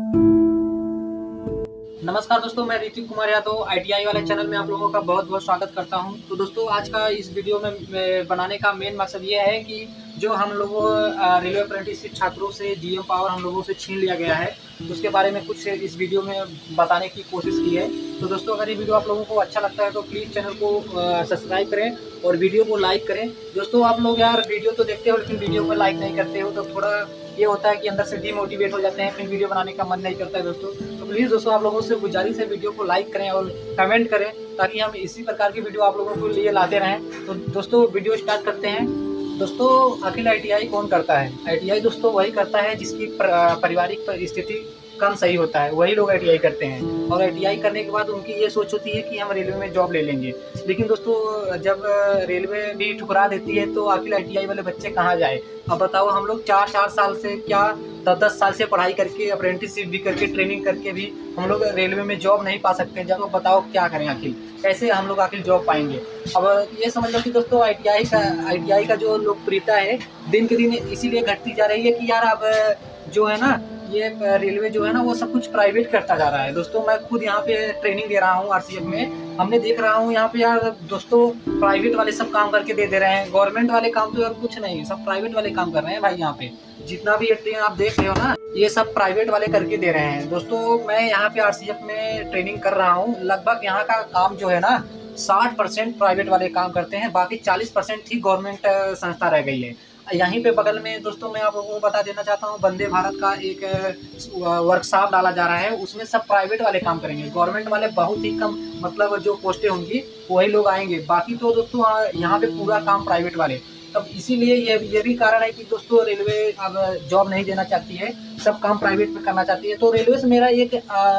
नमस्कार दोस्तों, मैं ऋतिक कुमार यादव आईटीआई वाले चैनल में आप लोगों का बहुत बहुत स्वागत करता हूं। तो दोस्तों, आज का इस वीडियो में बनाने का मेन मकसद ये है कि जो हम लोगों रेलवे अप्रेंटिसशिप छात्रों से जीएम पावर हम लोगों से छीन लिया गया है, उसके बारे में कुछ इस वीडियो में बताने की कोशिश की है। तो दोस्तों, अगर ये वीडियो आप लोगों को अच्छा लगता है तो प्लीज़ चैनल को सब्सक्राइब करें और वीडियो को लाइक करें। दोस्तों, आप लोग यार वीडियो तो देखते हो लेकिन वीडियो को लाइक नहीं करते हो, तो थोड़ा ये होता है कि अंदर से डीमोटिवेट हो जाते हैं, फिर वीडियो बनाने का मन नहीं करता है दोस्तों। तो प्लीज़ दोस्तों, आप लोगों से गुजारिश है वीडियो को लाइक करें और कमेंट करें, ताकि हम इसी प्रकार की वीडियो आप लोगों के लिए लाते रहें। तो दोस्तों, वीडियो स्टार्ट करते हैं। दोस्तों, आखिर आईटीआई कौन करता है? आईटीआई दोस्तों वही करता है जिसकी पारिवारिक स्थिति कम सही होता है, वही लोग आईटीआई करते हैं। और आईटीआई करने के बाद उनकी ये सोच होती है कि हम रेलवे में जॉब ले लेंगे। लेकिन दोस्तों, जब रेलवे भी ठुकरा देती है तो आखिर आईटीआई वाले बच्चे कहाँ जाए? अब बताओ, हम लोग 4 साल से क्या 10 साल से पढ़ाई करके, अप्रेंटिसशिप भी करके, ट्रेनिंग करके भी हम लोग रेलवे में जॉब नहीं पा सकते। जब बताओ क्या करें, आखिर कैसे हम लोग आखिर जॉब पाएंगे? अब ये समझ लो कि दोस्तों, आईटीआई का जो लोकप्रियता है दिन के दिन इसीलिए घटती जा रही है कि यार अब जो है ना, ये रेलवे जो है ना वो सब कुछ प्राइवेट करता जा रहा है। दोस्तों, मैं खुद यहाँ पे ट्रेनिंग दे रहा हूँ आरसीएफ में। हमने देख रहा हूँ यहाँ पे यार दोस्तों, प्राइवेट वाले सब काम करके दे रहे हैं। गवर्नमेंट वाले काम तो यार कुछ नहीं, सब प्राइवेट वाले काम कर रहे हैं भाई। यहाँ पे जितना भी ये ट्रेन आप देख रहे हो ना, ये सब प्राइवेट वाले करके दे रहे हैं। दोस्तों, मैं यहाँ पे आरसीएफ में ट्रेनिंग कर रहा हूँ। लगभग यहाँ का काम जो है ना 60% प्राइवेट वाले काम करते हैं, बाकी 40% ही गवर्नमेंट संस्था रह गई है। यहीं पे बगल में दोस्तों, मैं आप लोगों को बता देना चाहता हूँ, वंदे भारत का एक वर्कशॉप डाला जा रहा है, उसमें सब प्राइवेट वाले काम करेंगे। गवर्नमेंट वाले बहुत ही कम, मतलब जो पोस्टें होंगी वही लोग आएंगे। बाकी तो दोस्तों यहाँ पे पूरा काम प्राइवेट वाले। तब इसीलिए ये भी कारण है कि दोस्तों, रेलवे अब जॉब नहीं देना चाहती है, सब काम प्राइवेट में करना चाहती है। तो रेलवे से मेरा एक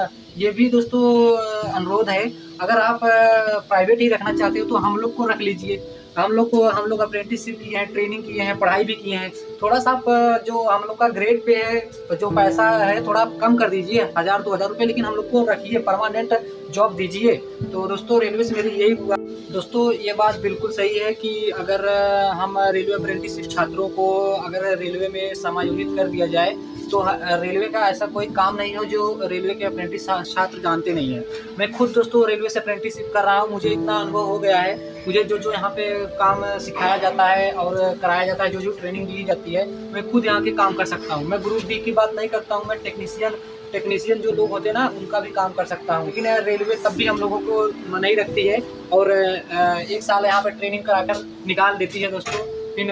ये भी दोस्तों अनुरोध है, अगर आप प्राइवेट ही रखना चाहते हो तो हम लोग को रख लीजिए। हम लोग अप्रेंटिसशिप किए हैं, ट्रेनिंग किए हैं, पढ़ाई भी किए हैं। थोड़ा सा आप जो हम लोग का ग्रेड पे है, जो पैसा है थोड़ा आप कम कर दीजिए, 1000-2000 रुपये, लेकिन हम लोग को रखिए, परमानेंट जॉब दीजिए। तो दोस्तों, रेलवे से मेरी यही हुआ। दोस्तों, ये बात बिल्कुल सही है कि अगर हम रेलवे अप्रेंटिसशिप छात्रों को अगर रेलवे में समायोजित कर दिया जाए तो रेलवे का ऐसा कोई काम नहीं हो जो रेलवे के अप्रेंटिस छात्र जानते नहीं हैं। मैं खुद दोस्तों रेलवे से अप्रेंटिसशिप कर रहा हूँ, मुझे इतना अनुभव हो गया है। मुझे जो यहाँ पे काम सिखाया जाता है और कराया जाता है, जो ट्रेनिंग दी जाती है, मैं खुद यहाँ के काम कर सकता हूँ। मैं ग्रुप डी की बात नहीं करता हूँ, मैं टेक्नीशियन जो लोग होते हैं ना, उनका भी काम कर सकता हूँ। लेकिन रेलवे तब भी हम लोगों को नहीं रखती है और 1 साल यहाँ पर ट्रेनिंग कराकर निकाल देती है दोस्तों।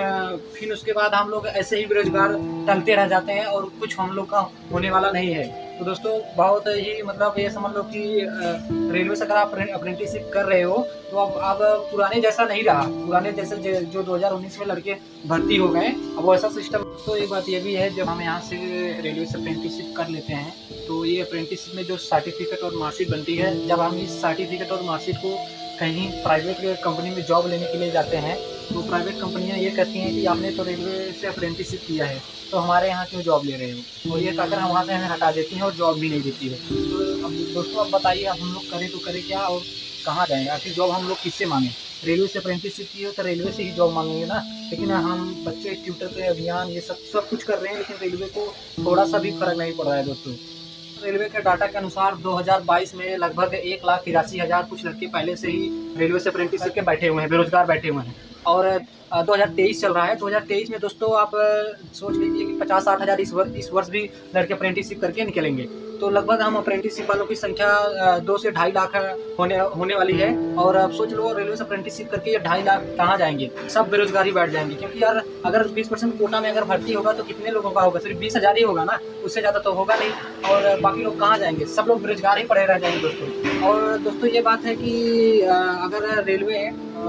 फिर उसके बाद हम लोग ऐसे ही बेरोजगार टलते रह जाते हैं और कुछ हम लोग का होने वाला नहीं है। तो दोस्तों, बहुत ही मतलब ये समझ लो कि रेलवे से अगर आप अप्रेंटिसशिप कर रहे हो तो अब पुराने जैसा नहीं रहा। पुराने जैसे जो 2019 में लड़के भर्ती हो गए, अब वैसा सिस्टम। तो एक बात ये भी है, जब हम यहाँ से रेलवे से अप्रेंटिसशिप कर लेते हैं तो ये अप्रेंटिसशिप में जो सर्टिफिकेट और मार्कशीट बनती है, जब हम इस सर्टिफिकेट और मार्कशीट को कहीं प्राइवेट कंपनी में जॉब लेने के लिए जाते हैं तो प्राइवेट कंपनियां ये कहती हैं कि आपने तो रेलवे से अप्रेंटिसशिप किया है तो हमारे यहाँ क्यों जॉब ले रहे हो, और ये कहकर हम वहाँ से हमें हटा देती हैं और जॉब भी नहीं देती है। तो अब दोस्तों, अब बताइए, हम लोग करें तो करें क्या और कहाँ जाएंगे? आखिर जॉब हम लोग किससे मांगें? रेलवे से अप्रेंटिसशिप की हो तो रेलवे से ही जॉब मांगेंगे ना। लेकिन हम बच्चे ट्यूटर पे अभियान ये सब कुछ कर रहे हैं, लेकिन रेलवे को थोड़ा सा भी फर्क नहीं पड़ रहा है दोस्तों। रेलवे के डाटा के अनुसार 2022 में लगभग 1,83,000 कुछ लड़के पहले से ही रेलवे से अप्रेंटिसशिप के बैठे हुए हैं, बेरोजगार बैठे हुए हैं। और 2023 चल रहा है। 2023 में दोस्तों आप सोच लीजिए कि 50-60 हज़ार इस वर्ष भी लड़के अप्रेंटिसशिप करके निकलेंगे। तो लगभग हम अप्रेंटिसशिप वालों की संख्या 2 से 2.5 लाख होने वाली है। और अब सोच लो, रेलवे से अप्रेंटिसशिप करके ये 2.5 लाख कहाँ जाएंगे? सब बेरोजगारी बैठ जाएंगे, क्योंकि यार अगर 20% कोटा में अगर भर्ती होगा तो कितने लोगों का होगा? सिर्फ 20,000 ही होगा ना, उससे ज़्यादा तो होगा नहीं। और बाकी लोग कहाँ जाएंगे? सब लोग बेरोजगार ही पड़े रह जाएंगे दोस्तों। और दोस्तों, ये बात है कि अगर रेलवे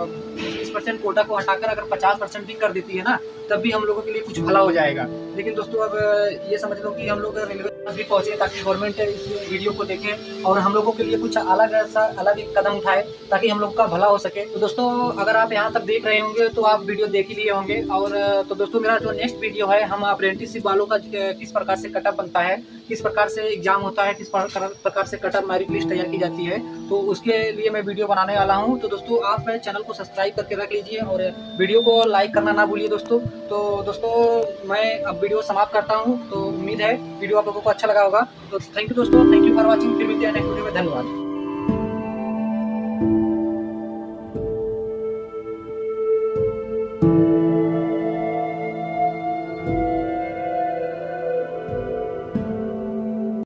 20% कोटा को हटाकर अगर 50% भी कर देती है ना, तब भी हम लोगों के लिए कुछ भला हो जाएगा। लेकिन दोस्तों, अब ये समझ लो कि हम लोग रेलवे तक भी पहुँचे ताकि गवर्नमेंट इस वीडियो को देखे और हम लोगों के लिए कुछ अलग एक कदम उठाए ताकि हम लोग का भला हो सके। तो दोस्तों, अगर आप यहाँ तक देख रहे होंगे तो आप वीडियो देख ही लिए होंगे। और तो दोस्तों, मेरा जो नेक्स्ट वीडियो है, हम अप्रेंटिसशिप वालों का किस प्रकार से कटअप बनता है, किस प्रकार से एग्जाम होता है, किस प्रकार से कटअप मेरिट लिस्ट तैयार की जाती है, तो उसके लिए मैं वीडियो बनाने वाला हूँ। तो दोस्तों, आप चैनल को सब्सक्राइब करके रख लीजिए और वीडियो को लाइक करना ना भूलिए दोस्तों। तो दोस्तों मैं अब वीडियो समाप्त करता हूँ। तो उम्मीद है वीडियो आप लोगों को अच्छा लगा होगा। तो थैंक यू दोस्तों, थैंक यू फॉर वॉचिंग। फिर मिलते हैं नेक्स्ट वीडियो में। धन्यवाद।